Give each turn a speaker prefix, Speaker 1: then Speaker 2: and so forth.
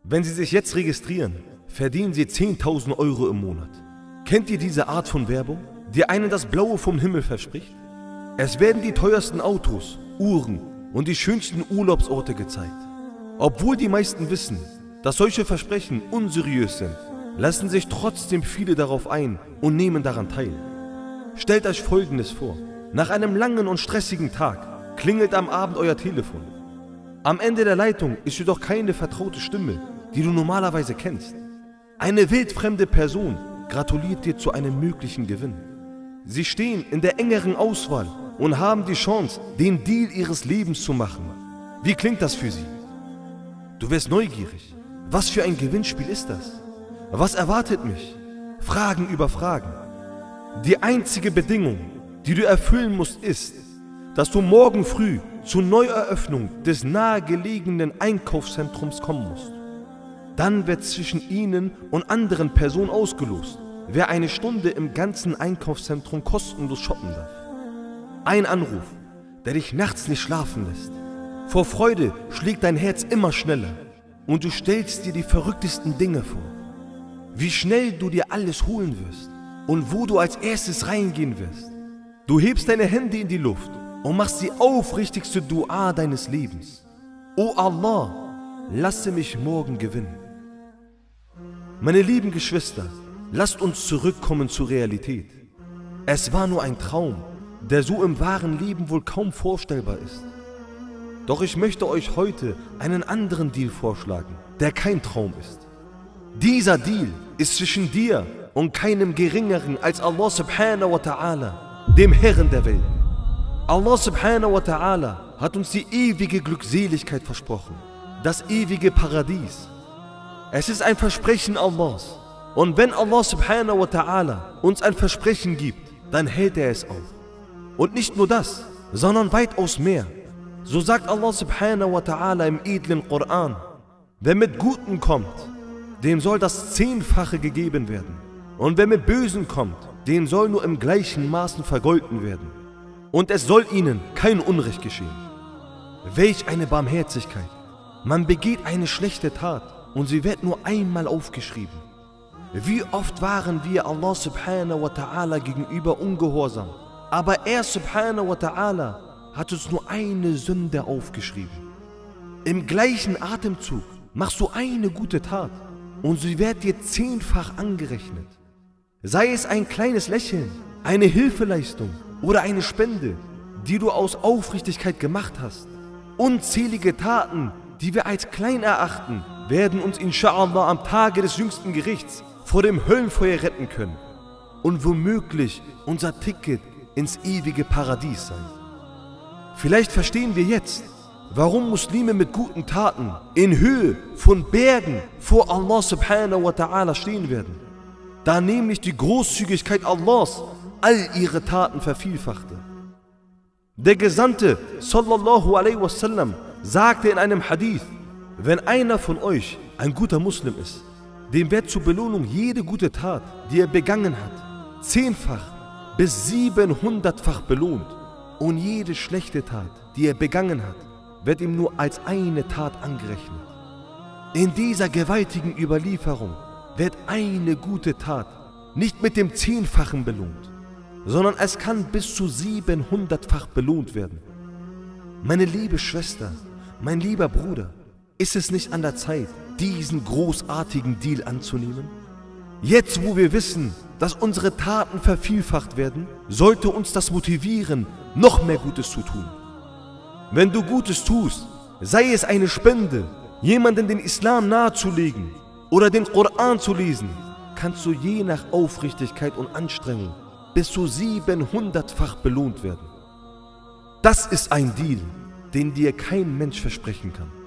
Speaker 1: Wenn Sie sich jetzt registrieren, verdienen Sie 10.000 Euro im Monat. Kennt ihr diese Art von Werbung, die einen das Blaue vom Himmel verspricht? Es werden die teuersten Autos, Uhren und die schönsten Urlaubsorte gezeigt. Obwohl die meisten wissen, dass solche Versprechen unseriös sind, lassen sich trotzdem viele darauf ein und nehmen daran teil. Stellt euch Folgendes vor: Nach einem langen und stressigen Tag klingelt am Abend euer Telefon. Am Ende der Leitung ist jedoch keine vertraute Stimme, die du normalerweise kennst. Eine wildfremde Person gratuliert dir zu einem möglichen Gewinn. Sie stehen in der engeren Auswahl und haben die Chance, den Deal ihres Lebens zu machen. Wie klingt das für sie? Du wirst neugierig. Was für ein Gewinnspiel ist das? Was erwartet mich? Fragen über Fragen. Die einzige Bedingung, die du erfüllen musst, ist, dass du morgen früh zur Neueröffnung des nahegelegenen Einkaufszentrums kommen musst. Dann wird zwischen ihnen und anderen Personen ausgelost, wer eine Stunde im ganzen Einkaufszentrum kostenlos shoppen darf. Ein Anruf, der dich nachts nicht schlafen lässt. Vor Freude schlägt dein Herz immer schneller und du stellst dir die verrücktesten Dinge vor. Wie schnell du dir alles holen wirst und wo du als erstes reingehen wirst. Du hebst deine Hände in die Luft und machst die aufrichtigste Dua deines Lebens. O Allah, lasse mich morgen gewinnen. Meine lieben Geschwister, lasst uns zurückkommen zur Realität. Es war nur ein Traum, der so im wahren Leben wohl kaum vorstellbar ist. Doch ich möchte euch heute einen anderen Deal vorschlagen, der kein Traum ist. Dieser Deal ist zwischen dir und keinem Geringeren als Allah subhanahu wa ta'ala, dem Herrn der Welt. Allah subhanahu wa ta'ala hat uns die ewige Glückseligkeit versprochen, das ewige Paradies. Es ist ein Versprechen Allahs. Und wenn Allah subhanahu wa ta'ala uns ein Versprechen gibt, dann hält er es auf. Und nicht nur das, sondern weitaus mehr. So sagt Allah subhanahu wa ta'ala im edlen Koran: Wer mit Guten kommt, dem soll das Zehnfache gegeben werden. Und wer mit Bösen kommt, dem soll nur im gleichen Maßen vergolten werden. Und es soll ihnen kein Unrecht geschehen. Welch eine Barmherzigkeit! Man begeht eine schlechte Tat und sie wird nur einmal aufgeschrieben. Wie oft waren wir Allah subhanahu wa ta'ala gegenüber ungehorsam, aber er subhanahu wa ta'ala hat uns nur eine Sünde aufgeschrieben. Im gleichen Atemzug machst du eine gute Tat und sie wird dir 10-fach angerechnet. Sei es ein kleines Lächeln, eine Hilfeleistung oder eine Spende, die du aus Aufrichtigkeit gemacht hast. Unzählige Taten, die wir als klein erachten, werden uns inshallah am Tage des jüngsten Gerichts vor dem Höllenfeuer retten können und womöglich unser Ticket ins ewige Paradies sein. Vielleicht verstehen wir jetzt, warum Muslime mit guten Taten in Höhe von Bergen vor Allah subhanahu wa ta'ala stehen werden, da nämlich die Großzügigkeit Allahs all ihre Taten vervielfachte. Der Gesandte sallallahu alaihi wasallam sagte in einem Hadith: Wenn einer von euch ein guter Muslim ist, dem wird zur Belohnung jede gute Tat, die er begangen hat, 10-fach bis 700-fach belohnt. Und jede schlechte Tat, die er begangen hat, wird ihm nur als eine Tat angerechnet. In dieser gewaltigen Überlieferung wird eine gute Tat nicht mit dem 10-fachen belohnt, sondern es kann bis zu 700-fach belohnt werden. Meine liebe Schwester, mein lieber Bruder, ist es nicht an der Zeit, diesen großartigen Deal anzunehmen? Jetzt, wo wir wissen, dass unsere Taten vervielfacht werden, sollte uns das motivieren, noch mehr Gutes zu tun. Wenn du Gutes tust, sei es eine Spende, jemanden den Islam nahezulegen oder den Koran zu lesen, kannst du je nach Aufrichtigkeit und Anstrengung bis zu 700-fach belohnt werden. Das ist ein Deal, den dir kein Mensch versprechen kann.